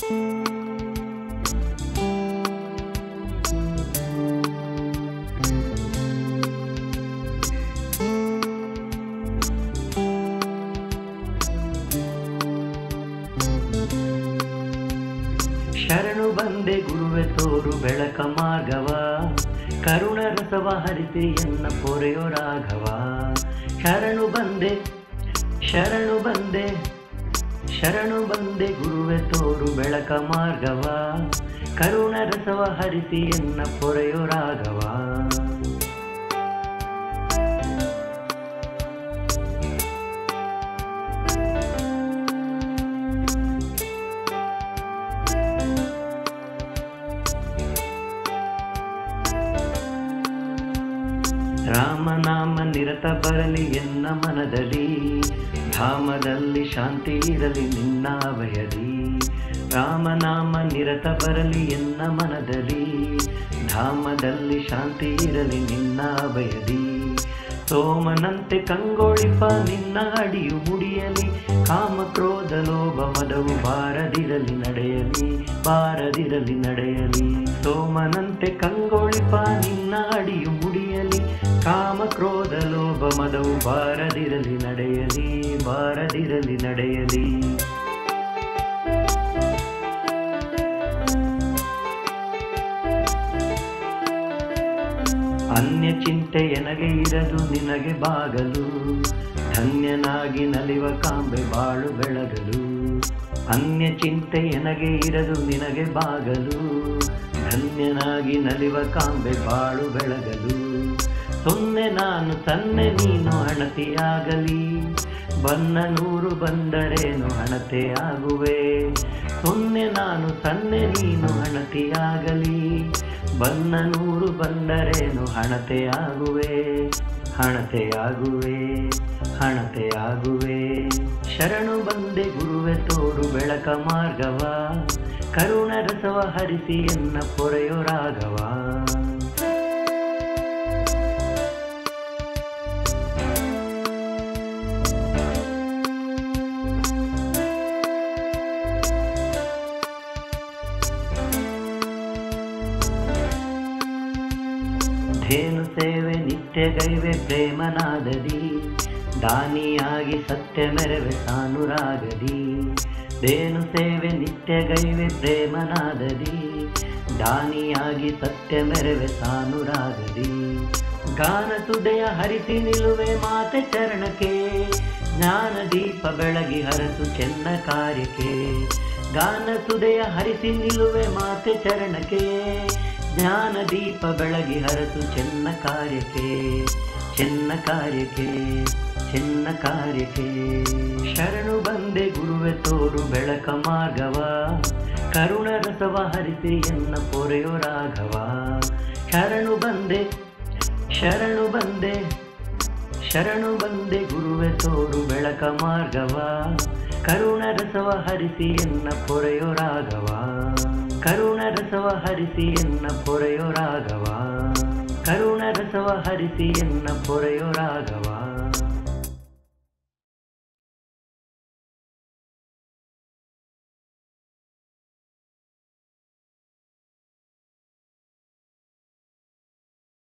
ಶರಣು ಬಂದೆ ಗುರುವೆ ತೋರು ಬೆಳಕ ಮಾರ್ಗವ, ಕರುಣ ರಸವ ಹರಿಸಿ ಎನ್ನ ಪೊರೆಯೋ ರಾಘವ. ಶರಣು ಬಂದೆ ಶರಣು ಬಂದೆ ಶರಣು ಬಂದೆ ಗುರುವೆ ತೋರು ಬೆಳಕ ಮಾರ್ಗವ, ಕರುಣ ರಸವ ಹರಿಸಿ ಎನ್ನ ಪೊರೆಯೋ ರಾಘವ. ರಾಮನಾಮ ನಿರತ ಬರಲಿ ಎನ್ನ ಮನದಲ್ಲಿ, ಧಾಮದಲ್ಲಿ ಶಾಂತಿ ಇರಲಿ ನಿನ್ನ ಭಯದಿ. ರಾಮನಾಮ ನಿರತ ಬರಲಿ ಎನ್ನ ಮನದಲ್ಲಿ, ಧಾಮದಲ್ಲಿ ಶಾಂತಿ ಇರಲಿ ನಿನ್ನ ಭಯದಿ. ಸೋಮನಂತೆ ಕಂಗೊಳಿಪ ನಿನ್ನ ಅಡಿಯು ಮುಡಿಯಲಿ, ಕಾಮ ಕ್ರೋಧ ಲೋಭ ಮದವು ಬಾರದಿರಲಿ ನಡೆಯಲಿ, ಬಾರದಿರಲಿ ನಡೆಯಲಿ. ಸೋಮನಂತೆ ಕಂಗೊಳಿಪ ನಿನ್ನ ಅಡಿಯು ಮುಡಿಯಲಿ, ಕಾಮ ಕ್ರೋಧ ಲೋಭ ಮದವು ಬಾರದಿರಲಿ ನಡೆಯಲಿ, ಬಾರದಿರಲಿ ನಡೆಯಲಿ. ಅನ್ಯ ಚಿಂತೆ ಎನಗೆ ಇರದು ನಿನಗೆ ಬಾಗಲು, ಧನ್ಯನಾಗಿ ನಲಿವ ಕಾಂಬೆ ಬಾಳು ಬೆಳಗಲು. ಅನ್ಯ ಚಿಂತೆ ಎನಗೆ ಇರದು ನಿನಗೆ ಬಾಗಲು, ಧನ್ಯನಾಗಿ ನಲಿವ ಕಾಂಬೆ ಬಾಳು ಬೆಳಗಲು. ಸೊನ್ನೆ ನಾನು ಸನ್ನೆ ನೀನು ಹಣತೆಯಾಗಲಿ, ಬನ್ನ ನೂರು ಬಂದರೇನು ಹಣತೆ ಆಗುವೆ. ಸೊನ್ನೆ ನಾನು ಸನ್ನೆ ನೀನು ಹಣತೆಯಾಗಲಿ, ಬನ್ನ ನೂರು ಬಂದರೇನು ಹಣತೆ ಆಗುವೆ, ಹಣತೆ ಆಗುವೆ, ಹಣತೆ ಆಗುವೆ. ಶರಣು ಬಂದೆ ಗುರುವೆ ತೋರು ಬೆಳಕ ಮಾರ್ಗವ, ಕರುಣ ರಸವ ಹರಿಸಿ ಎನ್ನ ಪೊರೆಯೋ ರಾಘವ. ಧೇನು ಸೇವೆ ನಿತ್ಯಗೈವೆ ಪ್ರೇಮನಾದದಿ, ದಾನಿಯಾಗಿ ಸತ್ಯ ಮೆರವೆ ಸಾನುರಾಗದಿ. ಧೇನು ಸೇವೆ ನಿತ್ಯಗೈವೆ ಪ್ರೇಮನಾದದಿ, ದಾನಿಯಾಗಿ ಸತ್ಯ ಮೆರವೆ ಸಾನುರಾಗದಿ. ಗಾನ ಸುದಯ ಹರಿಸಿ ನಿಲುವೆ ಮಾತೆ ಚರಣಕ್ಕೆ, ಜ್ಞಾನ ದೀಪ ಬೆಳಗಿ ಹರಸು ಚೆನ್ನ ಕಾರ್ಯಕ್ಕೆ. ಗಾನ ಸುದಯ ಹರಿಸಿ ನಿಲುವೆ ಮಾತೆ ಚರಣಕ್ಕೆ, ಜ್ಞಾನ ದೀಪ ಬೆಳಗಿ ಹರಸು ಚೆನ್ನ ಕಾರ್ಯಕ್ಕೆ, ಚೆನ್ನ ಕಾರ್ಯಕ್ಕೆ, ಚೆನ್ನ ಕಾರ್ಯಕ್ಕೆ. ಶರಣು ಬಂದೆ ಗುರುವೆ ತೋರು ಬೆಳಕ ಮಾರ್ಗವ, ಕರುಣ ರಸವ ಹರಿಸಿ ಎನ್ನ ಪೊರೆಯೋ ರಾಘವ. ಶರಣು ಬಂದೆ ಶರಣು ಬಂದೆ ಶರಣು ಬಂದೆ ಗುರುವೆ ತೋರು ಬೆಳಕ ಮಾರ್ಗವ, ಕರುಣ ರಸವ ಹರಿಸಿ ಎನ್ನ ಪೊರೆಯೋ ರಾಘವ. ಕರುಣ ರಸವ ಹರಿಸಿ ಎನ್ನ ಪೊರೆಯೋ ರಾಘವ, ಕರುಣ ರಸವ ಹರಿಸಿ ಎನ್ನ ಪೊರೆಯೋ ರಾಘವ.